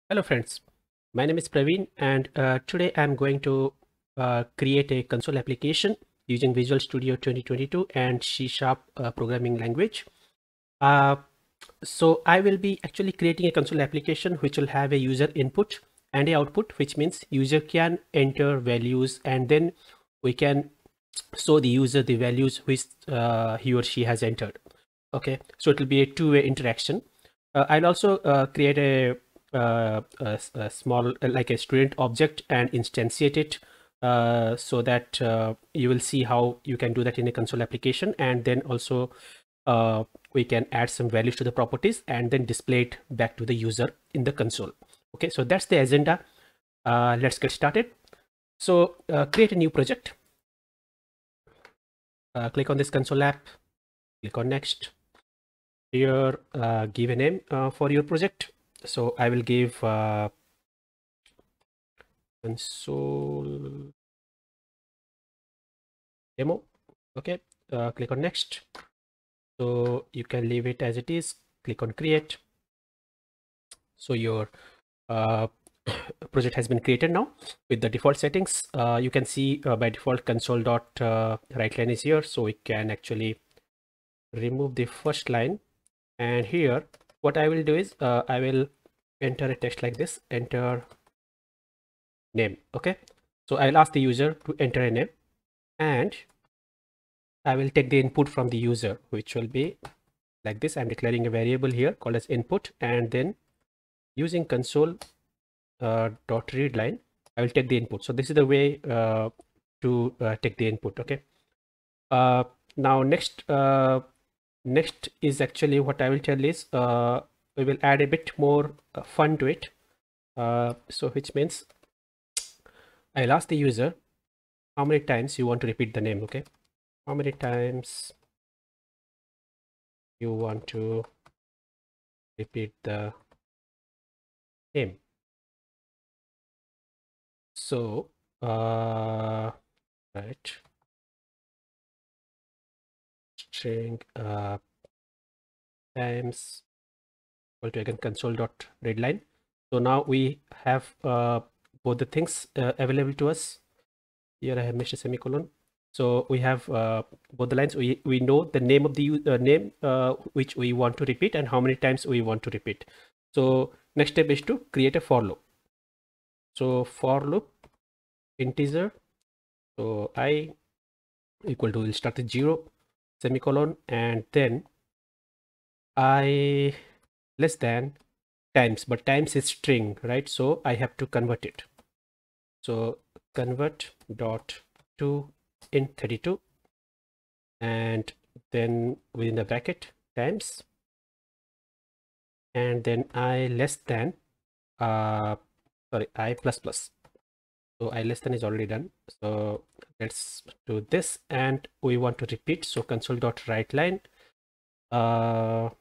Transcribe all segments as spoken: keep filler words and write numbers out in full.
Hello friends, my name is Praveen and uh, today I'm going to uh, create a console application using Visual Studio twenty twenty-two and C Sharp uh, programming language. Uh, so I will be actually creating a console application which will have a user input and a output, which means user can enter values and then we can show the user the values which uh, he or she has entered. Okay, so it will be a two-way interaction. Uh, I'll also uh, create a, uh, a, a small like a student object and instantiate it uh, so that uh, you will see how you can do that in a console application, and then also uh, we can add some values to the properties and then display it back to the user in the console. Okay, so that's the agenda. Uh, let's get started. So uh, create a new project. Uh, click on this console app, click on next. Here uh, give a name uh, for your project. So I will give uh, console demo. Okay, uh, click on next. So you can leave it as it is. Click on create. So your uh, project has been created now with the default settings. Uh, you can see uh, by default console dot uh, write line is here, so we can actually remove the first line. And here what I will do is uh, I will enter a text like this, enter name. Okay, so I'll ask the user to enter a name and I will take the input from the user, which will be like this. I'm declaring a variable here called as input, and then using console uh, dot read line I will take the input. So this is the way uh, to uh, take the input. Okay, uh, now next uh, next is actually what I will tell is uh, we will add a bit more uh, fun to it. Uh, so which means I'll ask the user how many times you want to repeat the name. Okay, how many times you want to repeat the name. So uh right, string uh times equal to again console dot readline. So now we have uh both the things uh, available to us. Here I have missed a semicolon. So we have uh, both the lines. We we know the name of the uh, name uh, which we want to repeat and how many times we want to repeat. So next step is to create a for loop. So for loop integer. So I equal to, we'll start with zero semicolon and then I less than times, but times is string, right? So I have to convert it. So convert dot to int thirty-two and then within the bracket times and then I less than uh sorry I plus plus. So I less than is already done. So let's do this and we want to repeat. So console dot write line uh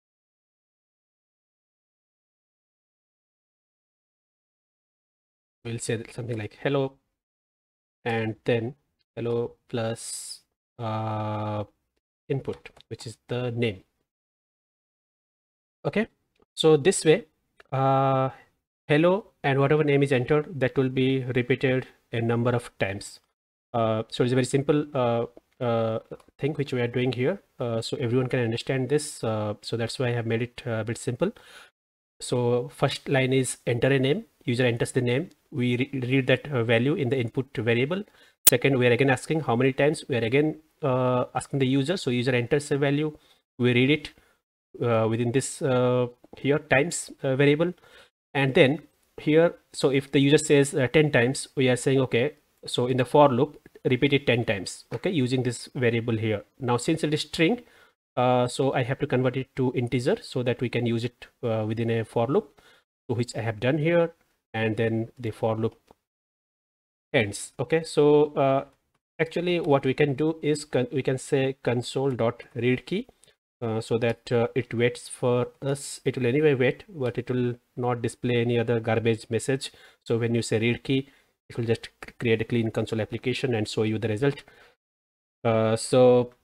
we'll say something like hello and then hello plus uh input, which is the name. Okay, so this way uh hello and whatever name is entered, that will be repeated a number of times. Uh, so it's a very simple uh, uh, thing which we are doing here, uh, so everyone can understand this. Uh, so that's why I have made it a bit simple. So first line is enter a name, user enters the name, we re read that uh, value in the input variable. Second, we are again asking how many times, we are again uh, asking the user, so user enters a value, we read it uh, within this uh, here times uh, variable. And then here, so if the user says uh, ten times, we are saying okay, so in the for loop repeat it ten times, okay, using this variable here. Now since it is string, uh, so I have to convert it to integer so that we can use it uh, within a for loop, so which I have done here, and then the for loop ends. Okay, so uh, actually what we can do is we can say console dot read key uh, so that uh, it waits for us. It will anyway wait, but it will not display any other garbage message. So when you say read key, it will just create a clean console application and show you the result. Uh, so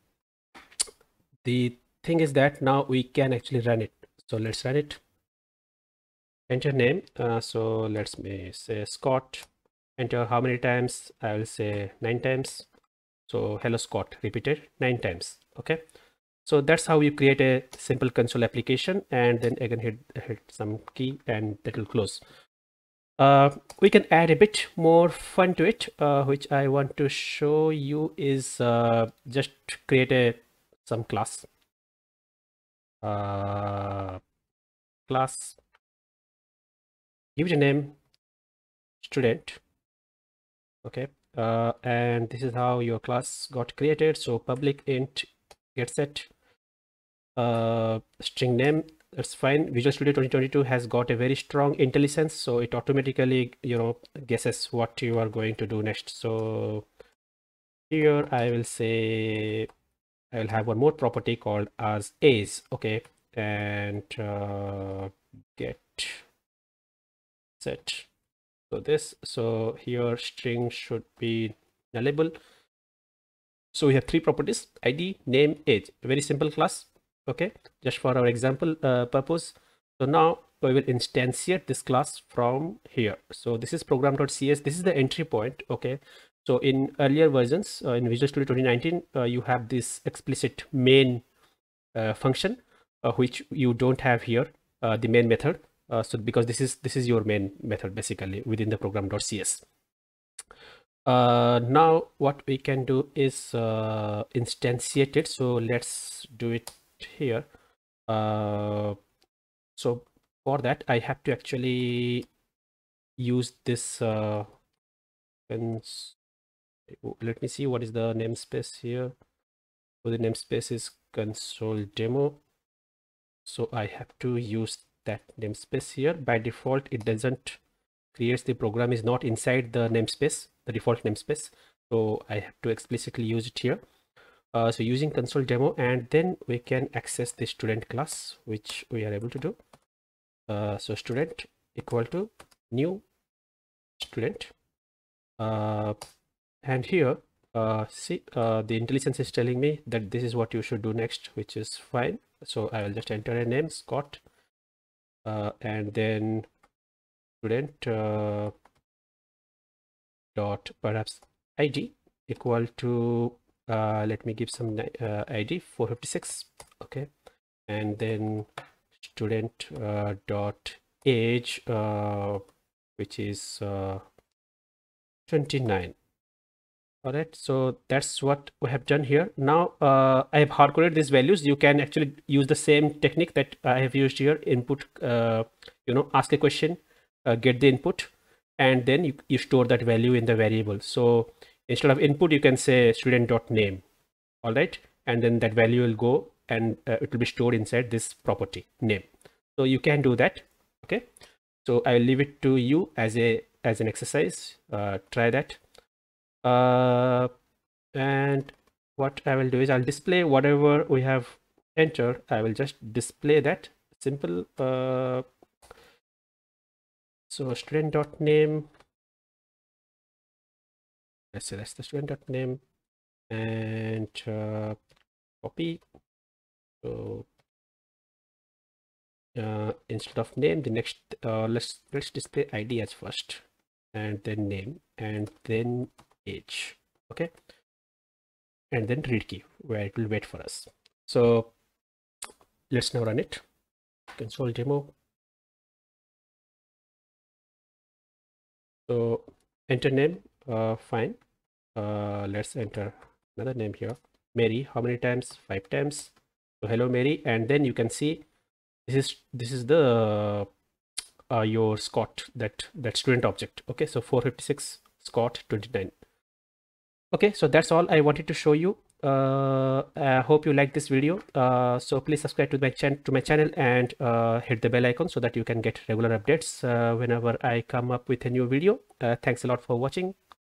the thing is that now we can actually run it. So let's run it. enter name. Uh, so let's me say Scott. Enter how many times? I will say nine times. So hello Scott repeated nine times. Okay. So that's how you create a simple console application, and then again hit, hit some key and that will close. Uh, we can add a bit more fun to it, uh, which I want to show you is uh, just create a some class. Uh, class, give it a name, student. Okay, uh, and this is how your class got created. So public int get set uh, string name. That's fine. Visual Studio twenty twenty-two has got a very strong intelligence, so it automatically, you know, guesses what you are going to do next. So here I will say I will have one more property called as is. Okay, and uh, get set. So this, so here string should be nullable. So we have three properties: I D, name, age. Very simple class. Okay, just for our example uh, purpose. So now we will instantiate this class from here. So this is program dot C S. This is the entry point. Okay, so in earlier versions uh, in Visual Studio twenty nineteen, uh, you have this explicit main uh, function, uh, which you don't have here, uh, the main method. Uh, so because this is this is your main method basically within the program dot C S. Uh, now what we can do is uh, instantiate it. So let's do it here. Uh, so for that I have to actually use this uh, let me see what is the namespace here. So the namespace is console demo. So I have to use that namespace here. By default it doesn't creates the program is not inside the namespace, the default namespace. So I have to explicitly use it here. Uh, so using console demo, and then we can access the student class, which we are able to do. Uh, so student equal to new student. Uh, and here, uh, see, uh, the intelligence is telling me that this is what you should do next, which is fine. So I will just enter a name, Scott, uh, and then student uh, dot perhaps I D equal to uh, let me give some uh, I D four fifty-six. Okay, and then student uh, dot age uh, which is uh, twenty-nine. All right, so that's what we have done here. Now uh, I have hard coded these values. You can actually use the same technique that I have used here. Input, uh, you know, ask a question, uh, get the input, and then you, you store that value in the variable. So instead of input, you can say student dot name. All right, and then that value will go and uh, it will be stored inside this property name. So you can do that. Okay, so I will leave it to you as a as an exercise. Uh, try that. Uh, and what I will do is I'll display whatever we have entered. I will just display that simple. Uh, so student dot name. Let's say that's the student dot name, and uh, copy. So uh, instead of name, the next uh, let's let's display I D as first, and then name, and then age. Okay, and then read key where it will wait for us. So let's now run it. Console demo. So enter name, uh, fine. Uh, let's enter another name here, Mary. How many times? Five times. So hello Mary, and then you can see this is this is the uh, your Scott, that that student object. Okay, so four fifty-six Scott twenty-nine. Okay, so that's all I wanted to show you. uh I hope you like this video. Uh so please subscribe to my channel to my channel and uh hit the bell icon so that you can get regular updates uh, whenever I come up with a new video. Uh, thanks a lot for watching.